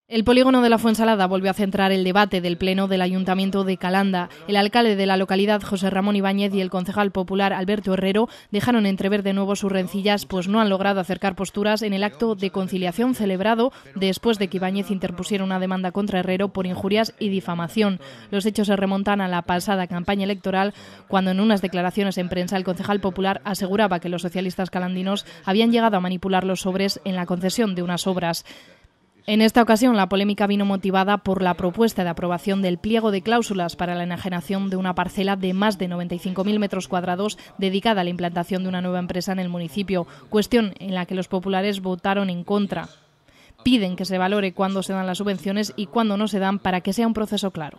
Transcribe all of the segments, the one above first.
El polígono de la Fuensalada volvió a centrar el debate del pleno del Ayuntamiento de Calanda. El alcalde de la localidad, José Ramón Ibáñez, y el concejal popular, Alberto Herrero, dejaron entrever de nuevo sus rencillas, pues no han logrado acercar posturas en el acto de conciliación celebrado después de que Ibáñez interpusiera una demanda contra Herrero por injurias y difamación. Los hechos se remontan a la pasada campaña electoral, cuando en unas declaraciones en prensa el concejal popular aseguraba que los socialistas calandinos habían llegado a manipular los sobres en la concesión de unas obras. En esta ocasión, la polémica vino motivada por la propuesta de aprobación del pliego de cláusulas para la enajenación de una parcela de más de 95.000 metros cuadrados dedicada a la implantación de una nueva empresa en el municipio, cuestión en la que los populares votaron en contra. Piden que se valore cuándo se dan las subvenciones y cuándo no se dan para que sea un proceso claro.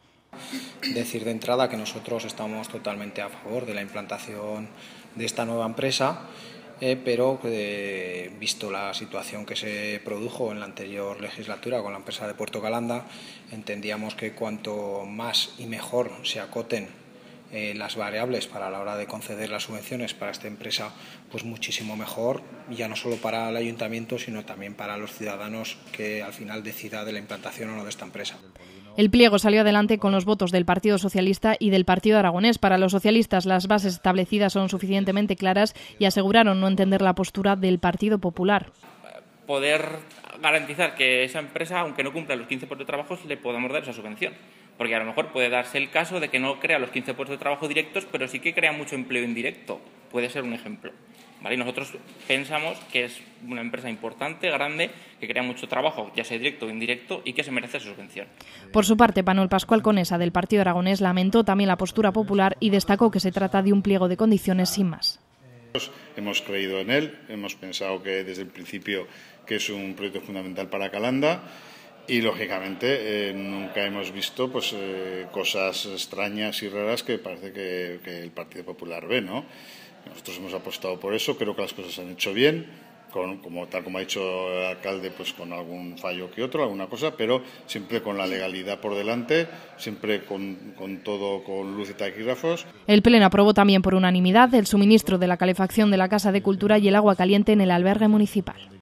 Decir de entrada que nosotros estamos totalmente a favor de la implantación de esta nueva empresa, pero visto la situación que se produjo en la anterior legislatura con la empresa de Puerto Calanda, entendíamos que cuanto más y mejor se acoten las variables para la hora de conceder las subvenciones para esta empresa, pues muchísimo mejor, ya no solo para el ayuntamiento, sino también para los ciudadanos que al final decida de la implantación o no de esta empresa. El pliego salió adelante con los votos del Partido Socialista y del Partido Aragonés. Para los socialistas, las bases establecidas son suficientemente claras y aseguraron no entender la postura del Partido Popular. Poder garantizar que esa empresa, aunque no cumpla los 15 puestos de trabajo, le podamos dar esa subvención. Porque a lo mejor puede darse el caso de que no crea los 15 puestos de trabajo directos, pero sí que crea mucho empleo indirecto. Puede ser un ejemplo. ¿Vale? Y nosotros pensamos que es una empresa importante, grande, que crea mucho trabajo, ya sea directo o indirecto, y que se merece esa subvención. Por su parte, Manuel Pascual Conesa, del Partido Aragonés, lamentó también la postura popular y destacó que se trata de un pliego de condiciones sin más. Hemos creído en él, hemos pensado que desde el principio que es un proyecto fundamental para Calanda y, lógicamente, nunca hemos visto cosas extrañas y raras que parece que el Partido Popular ve, ¿no? Nosotros hemos apostado por eso, creo que las cosas se han hecho bien, tal como ha dicho el alcalde, pues con algún fallo que otro, alguna cosa, pero siempre con la legalidad por delante, siempre con todo con luz y taquígrafos. El Pleno aprobó también por unanimidad el suministro de la calefacción de la Casa de Cultura y el agua caliente en el albergue municipal.